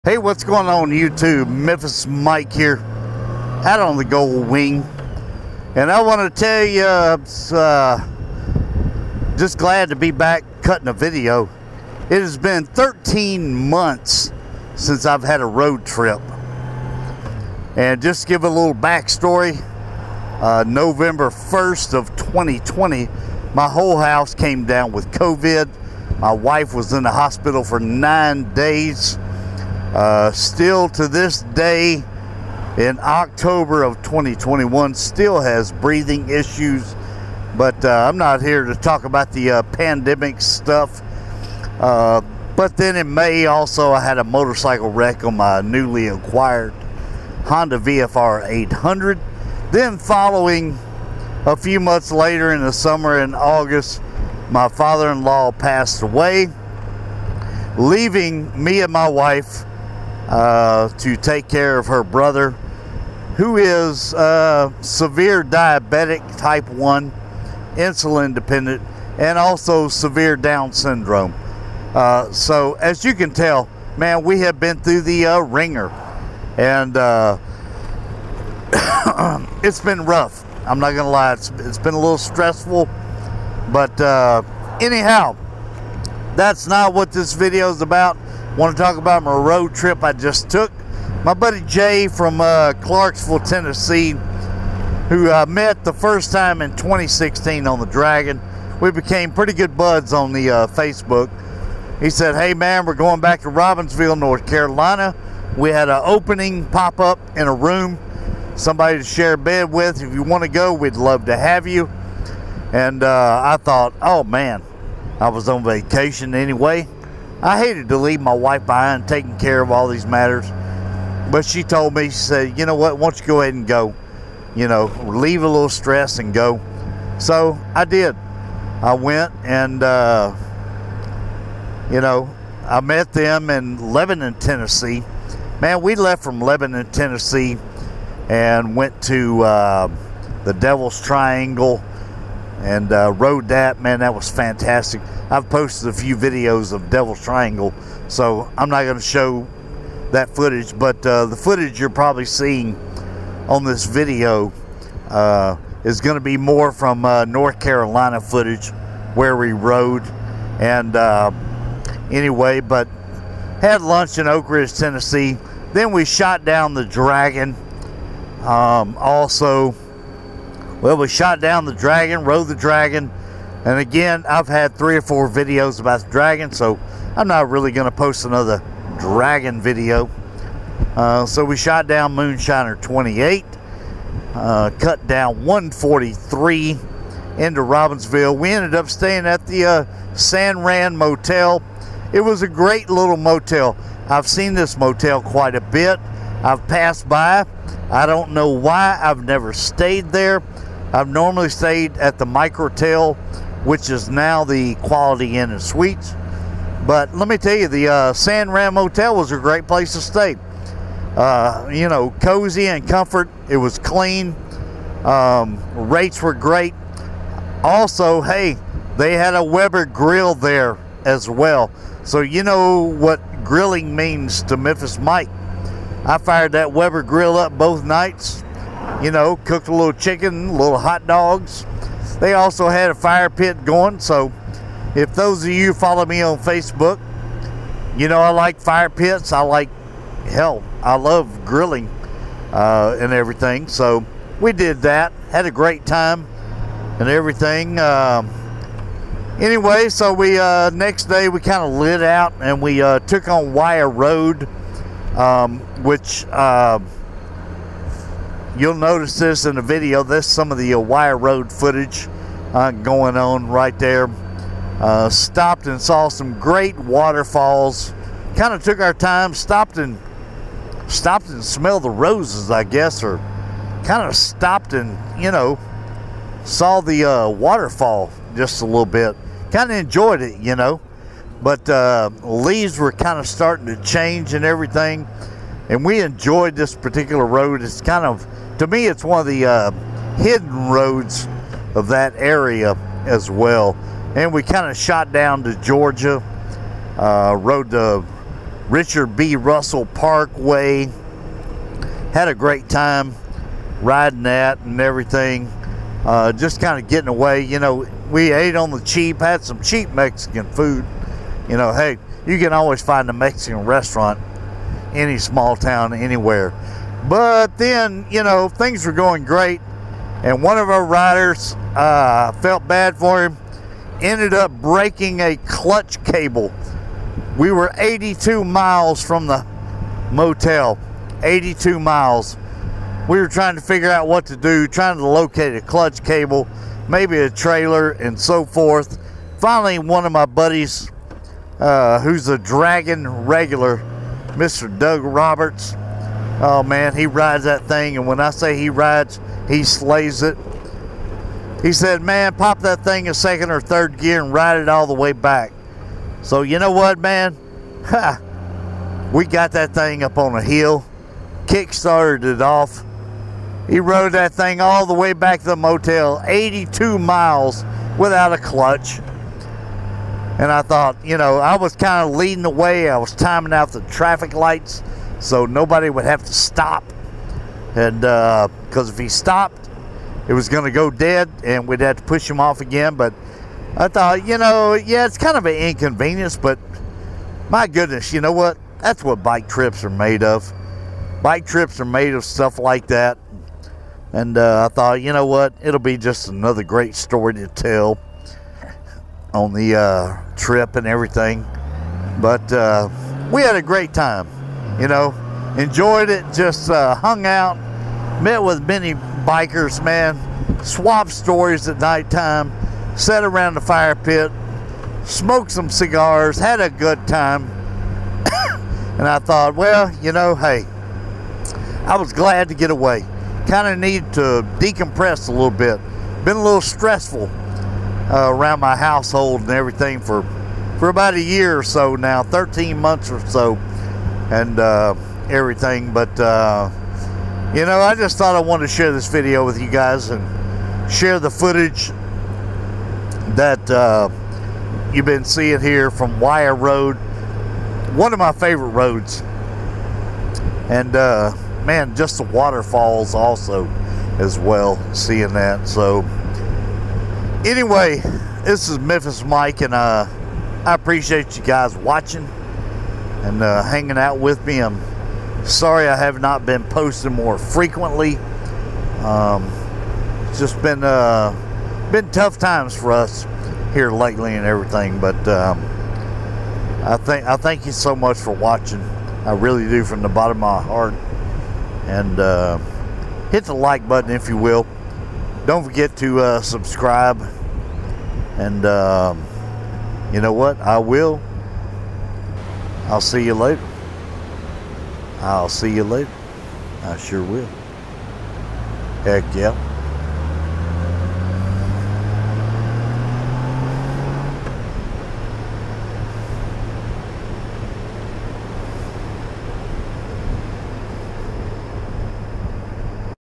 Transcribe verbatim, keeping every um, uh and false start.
Hey, what's going on YouTube? Memphis Mike here, out on the Gold Wing, and I want to tell you, uh, just glad to be back cutting a video. It has been thirteen months since I've had a road trip, and just to give a little backstory, uh, November first of twenty twenty, my whole house came down with COVID. My wife was in the hospital for nine days. Uh, still to this day, in October of twenty twenty-one, still has breathing issues. But uh, I'm not here to talk about the uh, pandemic stuff. Uh, but then in May, also, I had a motorcycle wreck on my newly acquired Honda V F R eight hundred. Then following a few months later in the summer, in August, my father-in-law passed away, leaving me and my wife Uh, to take care of her brother, who is uh, severe diabetic type one, insulin dependent, and also severe Down syndrome. Uh, so as you can tell, man, we have been through the uh, ringer, and uh, it's been rough. I'm not gonna lie, it's, it's been a little stressful, but uh, anyhow, that's not what this video is about. Want to talk about my road trip I just took. My buddy Jay from uh, Clarksville, Tennessee, who I met the first time in twenty sixteen on the Dragon. We became pretty good buds on the uh, Facebook. He said, hey man, we're going back to Robbinsville, North Carolina. We had an opening pop up in a room, somebody to share a bed with. If you want to go, we'd love to have you. And uh, I thought, oh man, I was on vacation anyway. I hated to leave my wife behind taking care of all these matters, but she told me, she said, you know what, why don't you go ahead and go, you know, leave a little stress and go. So I did. I went, and uh, you know, I met them in Lebanon, Tennessee. Man, we left from Lebanon, Tennessee, and went to uh, the Devil's Triangle and uh, rode that. Man, that was fantastic. I've posted a few videos of Devil's Triangle, so I'm not going to show that footage, but uh, the footage you're probably seeing on this video uh, is going to be more from uh, North Carolina footage where we rode. And uh, anyway, but had lunch in Oak Ridge, Tennessee. Then we shot down the Dragon. Um, also, well, we shot down the Dragon, rode the Dragon. And again, I've had three or four videos about the Dragon, so I'm not really going to post another Dragon video. Uh, so we shot down Moonshiner twenty-eight, uh, cut down one forty-three into Robbinsville. We ended up staying at the uh, San Ran Motel. It was a great little motel. I've seen this motel quite a bit. I've passed by. I don't know why I've never stayed there. I've normally stayed at the Microtel, which is now the Quality Inn and Suites. But let me tell you, the uh, San Ran Motel was a great place to stay. Uh, you know, cozy and comfort. It was clean. Um, rates were great. Also, hey, they had a Weber grill there as well. So you know what grilling means to Memphis Mike. I fired that Weber grill up both nights. You know, cooked a little chicken, little hot dogs. They also had a fire pit going, so if those of you follow me on Facebook, you know I like fire pits. I like, hell, I love grilling uh, and everything. So we did that, had a great time and everything. Um, anyway, so we uh, next day we kind of lit out and we uh, took on Wire Road, um, which uh, you'll notice this in the video. This is some of the uh, Wire Road footage uh, going on right there. Uh, stopped and saw some great waterfalls. Kind of took our time, stopped and stopped and smelled the roses, I guess, or kind of stopped and, you know, saw the uh, waterfall just a little bit. Kind of enjoyed it, you know. But uh, leaves were kind of starting to change and everything. And we enjoyed this particular road. It's kind of, to me, it's one of the uh, hidden roads of that area as well. And we kind of shot down to Georgia, uh, rode the Richard B. Russell Parkway. Had a great time riding that and everything. Uh, just kind of getting away. You know, we ate on the cheap, had some cheap Mexican food. You know, hey, you can always find a Mexican restaurant any small town, anywhere. But then, you know, things were going great, and one of our riders, uh, felt bad for him, ended up breaking a clutch cable. We were eighty-two miles from the motel, eighty-two miles. We were trying to figure out what to do, trying to locate a clutch cable, maybe a trailer, and so forth. Finally, one of my buddies, uh, who's a Dragon regular, Mister Doug Roberts, oh man, he rides that thing, and when I say he rides, he slays it. He said, man, pop that thing in second or third gear and ride it all the way back. So you know what, man? Ha! We got that thing up on a hill, kick-started it off. He rode that thing all the way back to the motel, eighty-two miles without a clutch. And I thought, you know, I was kind of leading the way. I was timing out the traffic lights so nobody would have to stop. And uh, because if he stopped, it was going to go dead and we'd have to push him off again. But I thought, you know, yeah, it's kind of an inconvenience, but my goodness, you know what? That's what bike trips are made of. Bike trips are made of stuff like that. And uh, I thought, you know what? It'll be just another great story to tell on the uh, trip and everything. But uh, we had a great time, you know, enjoyed it, just uh, hung out, met with many bikers, man, swapped stories at nighttime, sat around the fire pit, smoked some cigars, had a good time. And I thought, well, you know, hey, I was glad to get away. Kind of need to decompress a little bit. Been a little stressful uh, around my household and everything for for about a year or so now, thirteen months or so, and uh, everything. But uh, you know, I just thought I wanted to share this video with you guys and share the footage that uh, you've been seeing here from Wire Road, one of my favorite roads. And uh, man, just the waterfalls also as well, seeing that. So anyway, this is Memphis Mike, and uh, I appreciate you guys watching and uh, hanging out with me. I'm sorry I have not been posting more frequently. Um, it's just been uh, been tough times for us here lately and everything, but um, I think I thank you so much for watching. I really do, from the bottom of my heart. And uh, hit the like button if you will. Don't forget to uh, subscribe. And uh, you know what? I will. I'll see you later. I'll see you later. I sure will. Heck yeah.